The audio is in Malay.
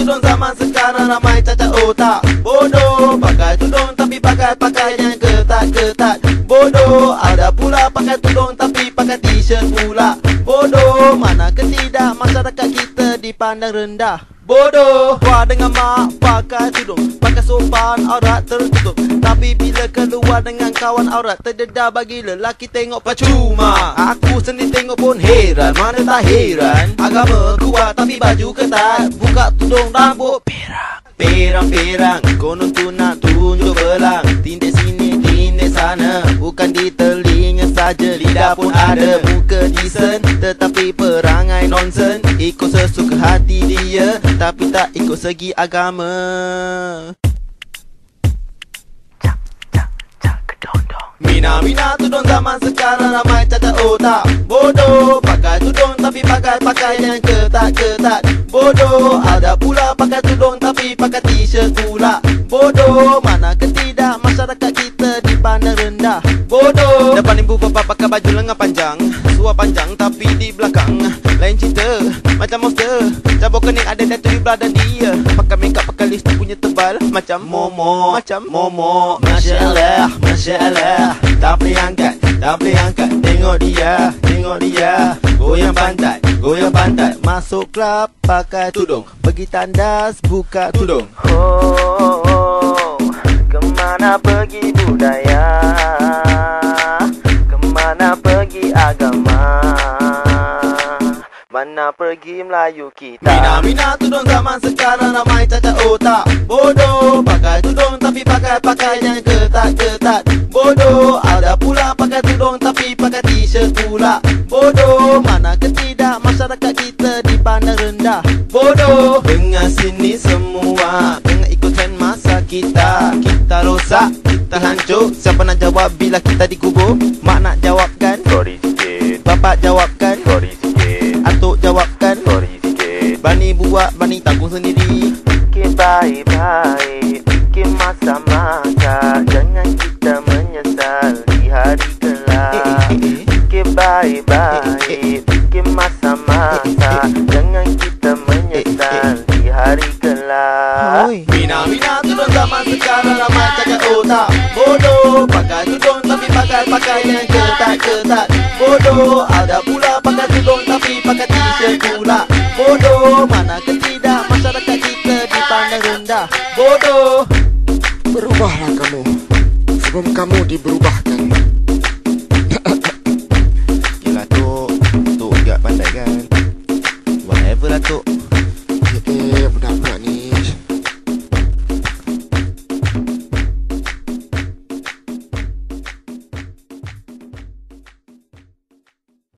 tudung zaman sekarang ramai cacat otak. Bodoh, pakai tudung tapi pakai pakaian ketat-ketat. Bodoh, ada pula pakai tudung tapi pakai t-shirt pula. Bodoh, mana ketidak masyarakat kita dipandang rendah. Bodoh, wah dengan mak pakai tudung, pakai sopan aurat tertutup. Tapi bila keluar dengan kawan aurat terdedah bagi lelaki tengok percuma. Aku sendiri tengok pun heran, mana tak heran. Agama kuat tapi baju ketat, buka tudung rambut perang. Perang-perang, konon tu nak tunjuk belang. Tindik sini, tindik sana, bukan di telinga saja, lidah pun ada. Muka decent, tetapi perangai nonsen. Ikut sesuka hati dia, tapi tak ikut segi agama. Mina tudung zaman sekarang ramai cacat otak. Bodoh, pakai tudung tapi pakai pakaian ketat-ketat. Bodoh, ada pula pakai tudung tapi pakai t-shirt pula. Bodoh, mana ketidak masyarakat kita dipandang rendah. Bodoh, depan ibu bapa pakai baju lengan panjang, suar panjang tapi di belakang lain cerita, macam monster. Cabut kening ada tattoo di belakang dia. Pakai makeup, pakai lipstick punya tebal, macam Momo, macam Momo. Masya Allah, Masya Allah. Tak boleh angkat, tak boleh angkat. Tengok dia, tengok dia. Goyang pantat, masuk klub pakai tudung, pergi tandas buka tudung. Oh, kemana pergi budaya? Kemana pergi agama? Mana pergi Melayu kita? Mina tudung zaman sekarang ramai cacat otak. Bodoh, pakai tudung tapi pakai pakaian ketat-ketat. Bodoh, ada pula pakai tudung tapi pakai t-shirt pula. Bodoh, mana ketidak masyarakat kita dipandang rendah. Bodoh, dengan sini semua dengan ikut trend masa kita. Kita rosak, kita hancur. Siapa nak jawab bila kita dikubur? Mak nak jawabkan? Sorry sikit. Bapak jawabkan? Sorry sikit. Atuk jawabkan? Sorry sikit. Bani buat, bani tanggung sendiri. Fikir baik-baik, fikir masa-masa, jangan kita menyesal di hari kelak. Fikir baik-baik, fikir masa-masa, jangan kita menyesal di hari kelak. Mina tudung zaman sekarang ramai cacat otak. Bodoh, pakai tudung tapi pakai pakaian ketat-ketat. Bodoh, ada pula pakai tudung tapi pakai t-shirt pula. Bodoh, mana ketidak masyarakat kita dipandang rendah. Bodoh. Berubahlah kamu sebelum kamu diberubahkan.